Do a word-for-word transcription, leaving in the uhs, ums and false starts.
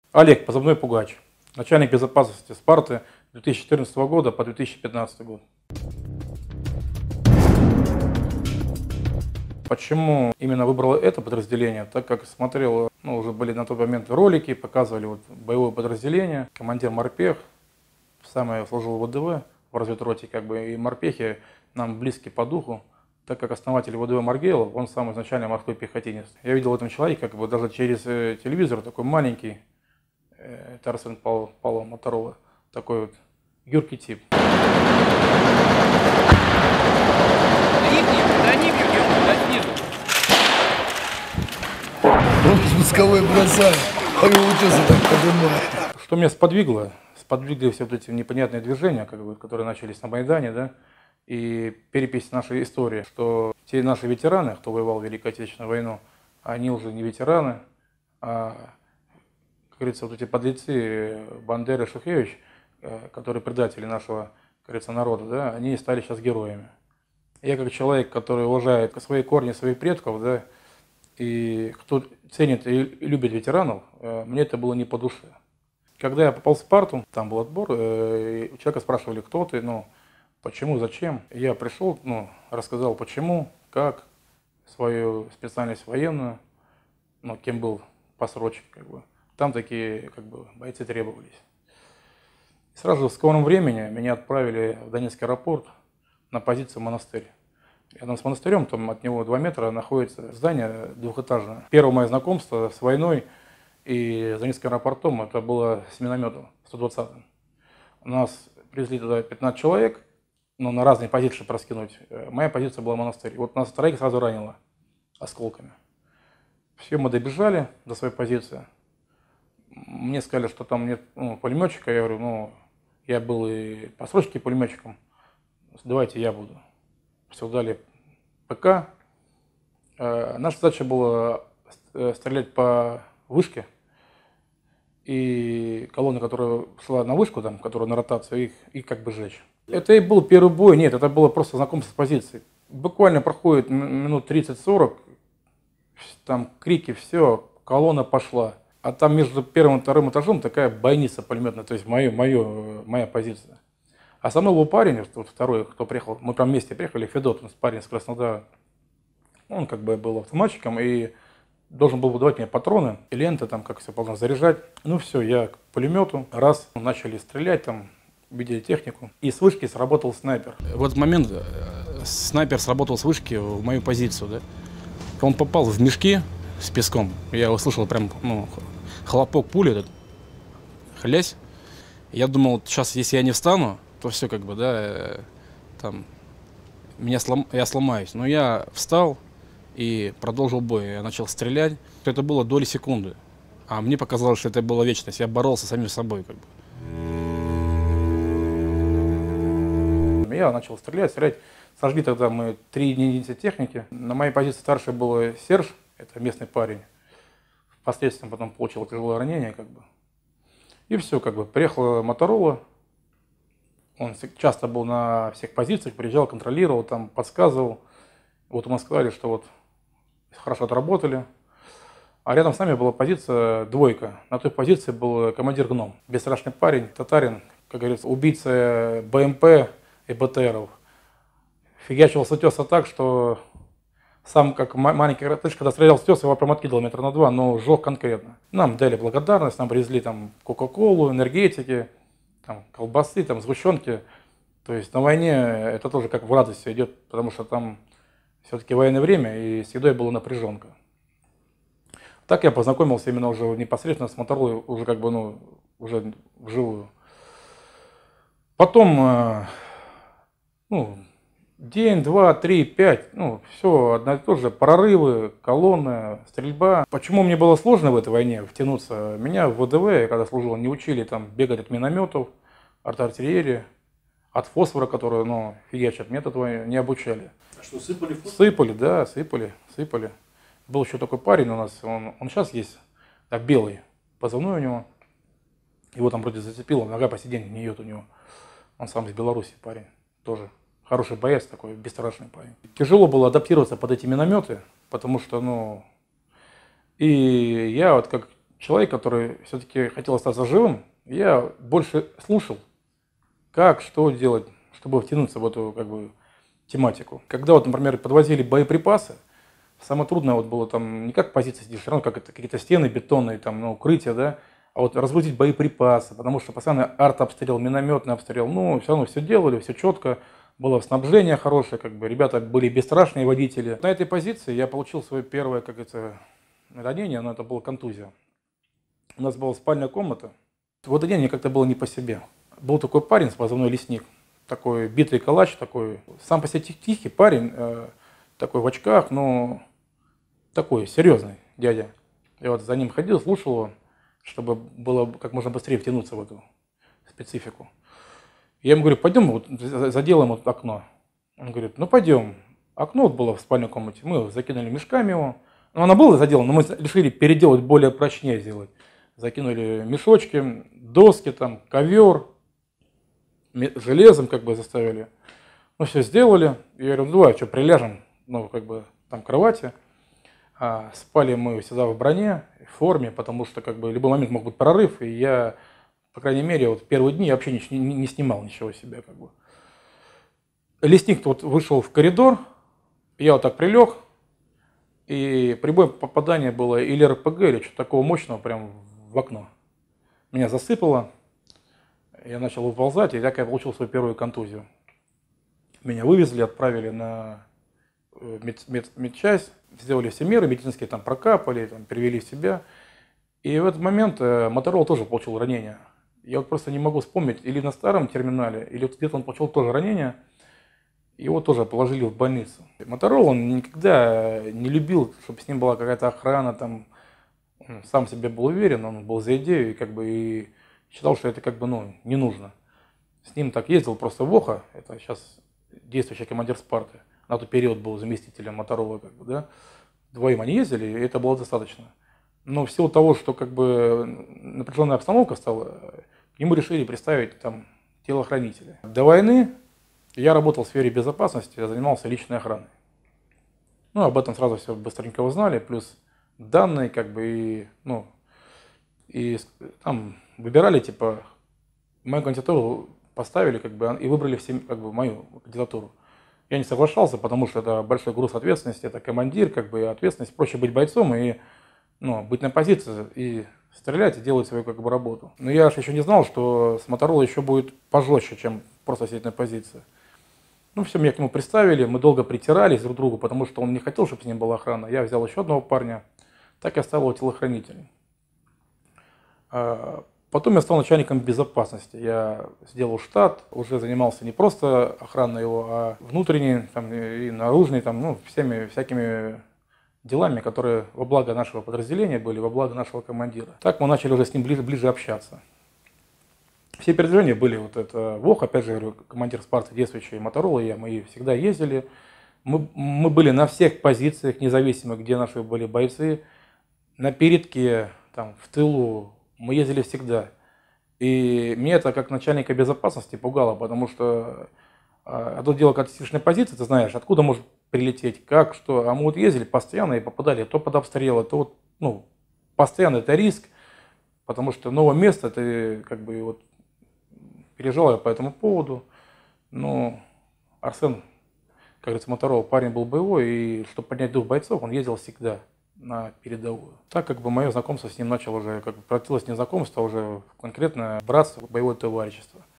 Олег, позывной Пугач, начальник безопасности Спарты с две тысячи четырнадцатого года по две тысячи пятнадцатый год. Почему именно выбрал это подразделение? Так как смотрел, ну, уже были на тот момент ролики, показывали вот боевое подразделение, командир морпех, сам я служил в ВДВ, в разведроте, как бы, и морпехи нам близки по духу, так как основатель ВДВ Маргелов, он сам изначально морской пехотинец. Я видел в этом человеке, как бы даже через телевизор, такой маленький, это Арсен Павлов, Павлов Моторова, такой вот юркий тип. Спусковой бросай, а его утесы так поднимает. Что меня сподвигло? Сподвигли все вот эти непонятные движения, как бы, которые начались на Майдане, да, и перепись нашей истории, что те наши ветераны, кто воевал в Великой Отечественную войну, они уже не ветераны, а, как говорится, вот эти подлецы Бандера и Шухевич, которые предатели нашего, как говорится, народа, да, они стали сейчас героями. Я как человек, который уважает свои корни, своих предков, да, и кто ценит и любит ветеранов, мне это было не по душе. Когда я попал в Спарту, там был отбор, и у человека спрашивали, кто ты, ну, почему, зачем. Я пришел, ну, рассказал, почему, как, свою специальность военную, ну, кем был по срочке, как бы. Там такие, как бы, бойцы требовались. И сразу же в скором времени меня отправили в Донецкий аэропорт на позицию монастырь. Рядом с монастырем, там от него два метра, находится здание двухэтажное. Первое мое знакомство с войной и с Донецким аэропортом, это было с минометом сто двадцатым. Нас привезли туда пятнадцать человек, но на разные позиции проскинуть. Моя позиция была монастырь. Вот нас троих сразу ранило осколками. Все мы добежали до своей позиции. Мне сказали, что там нет, ну, пулеметчика. Я говорю, ну, я был и по срочке пулеметчиком. Давайте я буду. Все, дали ПК. Э, наша задача была стрелять по вышке. И колонна, которая шла на вышку, там, которая на ротацию, их, их как бы сжечь. Это и был первый бой. Нет, это было просто знакомство с позицией. Буквально проходит минут тридцать-сорок. Там крики, все, колонна пошла. А там между первым и вторым этажом такая бойница пулеметная. То есть мое, мое, моя позиция. А со мной был парень, вот второй, кто приехал, мы прям вместе приехали, Федот, парень с Краснодара. Он как бы был автоматчиком и должен был выдавать мне патроны и ленты, там, как все должно заряжать. Ну все, я к пулемету, раз, начали стрелять, там, видели технику. И с вышки сработал снайпер. В этот момент снайпер сработал с вышки в мою позицию, да. Он попал в мешки с песком. Я услышал прям, ну, хлопок пули, этот, хлясь. Я думал, сейчас, если я не встану, то все как бы, да, там, меня слом... я сломаюсь. Но я встал и продолжил бой. Я начал стрелять. Это было доли секунды. А мне показалось, что это была вечность. Я боролся с самим собой, как бы. Я начал стрелять, стрелять. Сожгли тогда мы три единицы техники. На моей позиции старший был Серж, это местный парень. Впоследствии потом получил тяжелое ранение, как бы. И все, как бы. Приехала Моторола. Он часто был на всех позициях, приезжал, контролировал, там, подсказывал. Вот ему сказали, что вот хорошо отработали. А рядом с нами была позиция двойка. На той позиции был командир ГНОМ. Бесстрашный парень, татарин, как говорится, убийца БМП и БТРов. Фигачил с утеса так, что сам, как маленький коротыш, когда стрелял с утеса, его прям откидывал метра на два, но сжег конкретно. Нам дали благодарность, нам привезли там кока-колу, энергетики, там, колбасы, там, сгущенки. То есть на войне это тоже как в радости идет, потому что там все-таки военное время, и с едой была напряженка. Так я познакомился именно уже непосредственно с Моторолой, уже как бы, ну, уже вживую. Потом, ну, день, два, три, пять, ну, все одно и то же, прорывы, колонны, стрельба. Почему мне было сложно в этой войне втянуться? Меня в ВДВ, когда служил, не учили там бегать от минометов, от артиллерии, от фосфора, который, ну, фигачат, метод не обучали. А что, сыпали фосфор? Сыпали, да, сыпали, сыпали. Был еще такой парень у нас, он, он сейчас есть, так, белый, позывной у него. Его там вроде зацепило, нога по сиденью не идет у него. Он сам из Беларуси парень, тоже. Хороший боец такой, бесстрашный парень. Тяжело было адаптироваться под эти минометы, потому что, ну, и я вот как человек, который все-таки хотел остаться живым, я больше слушал, как, что делать, чтобы втянуться в эту как бы тематику. Когда вот, например, подвозили боеприпасы, самое трудное вот было там не как позиция сидишь, все равно как это какие-то стены бетонные, там, ну, укрытия, да, а вот разгрузить боеприпасы, потому что постоянно артобстрел, минометный обстрел, ну, все равно все делали, все четко, было снабжение хорошее, как бы ребята были бесстрашные водители. На этой позиции я получил свое первое, как это, ранение, но это была контузия. У нас была спальная комната. В этот день мне как-то было не по себе. Был такой парень с позывной «Лесник», такой битый калач, такой, сам по себе тихий парень, э, такой в очках, но такой серьезный дядя. Я вот за ним ходил, слушал его, чтобы было как можно быстрее втянуться в эту специфику. Я ему говорю, пойдем вот заделаем вот окно. Он говорит, ну пойдем. Окно вот было в спальной комнате, мы закинули мешками его. Ну, оно было заделано, но мы решили переделать, более прочнее сделать. Закинули мешочки, доски, там, ковер, железом как бы заставили. Ну, все сделали. Я говорю, ну давай, что, приляжем, ну, как бы, там, кровати. А спали мы всегда в броне, в форме, потому что, как бы, в любой момент мог быть прорыв, и я, по крайней мере, вот первые дни я вообще не, не, не снимал ничего себе, как бы. Лесник вот вышел в коридор, я вот так прилег, и при боем попадание было или эр пэ гэ, или что-то такого мощного, прям в окно. Меня засыпало, я начал выползать, и так я получил свою первую контузию. Меня вывезли, отправили на мед, мед, медчасть, сделали все меры, медицинские там прокапали, там, перевели в себя. И в этот момент э, Моторол тоже получил ранение. Я вот просто не могу вспомнить, или на старом терминале, или вот где-то он получил тоже ранение, его тоже положили в больницу. Моторол, он никогда не любил, чтобы с ним была какая-то охрана, там, он сам себе был уверен, он был за идею, и как бы и считал, что это как бы, ну, не нужно. С ним так ездил просто Воха, это сейчас действующий командир Спарты, на тот период был заместителем Моторола, как бы, да. Двоим они ездили, и это было достаточно. Но в силу того, что как бы напряженная обстановка стала, к нему решили приставить там телохранителя. До войны я работал в сфере безопасности, я занимался личной охраной. Ну, об этом сразу все быстренько узнали, плюс данные, как бы, и, ну, и там выбирали, типа, мою кандидатуру поставили, как бы, и выбрали все, как бы, мою кандидатуру. Я не соглашался, потому что это большой груз ответственности, это командир, как бы, ответственность, проще быть бойцом и, ну, быть на позиции и стрелять и делать свою, как бы, работу. Но я же еще не знал, что с Моторолой еще будет пожестче, чем просто сидеть на позиции. Ну, все, меня к нему представили, мы долго притирались друг к другу, потому что он не хотел, чтобы с ним была охрана. Я взял еще одного парня, так я стал его телохранителем. Потом я стал начальником безопасности. Я сделал штат, уже занимался не просто охраной его, а внутренней там, и наружной, там, ну, всеми всякими делами, которые во благо нашего подразделения были, во благо нашего командира. Так мы начали уже с ним ближе, ближе общаться. Все передвижения были, вот это Вох, опять же, говорю, командир Спарты, действующий, Моторола, я, мы всегда ездили. Мы, мы были на всех позициях, независимо, где наши были бойцы. На передке, там, в тылу, мы ездили всегда. И меня это как начальника безопасности пугало, потому что одно дело, когда ты сидишь на позиции, ты знаешь, откуда может прилететь, как, что. А мы вот ездили постоянно и попадали то под обстрелы, то вот, ну, постоянно это риск, потому что новое место, ты как бы вот переживал я по этому поводу. Но Арсен, как говорится, Моторол, парень был боевой, и чтобы поднять дух бойцов, он ездил всегда на передовую. Так как бы мое знакомство с ним начало уже, как бы превратилось не знакомство, а уже конкретно братство, боевое товарищество.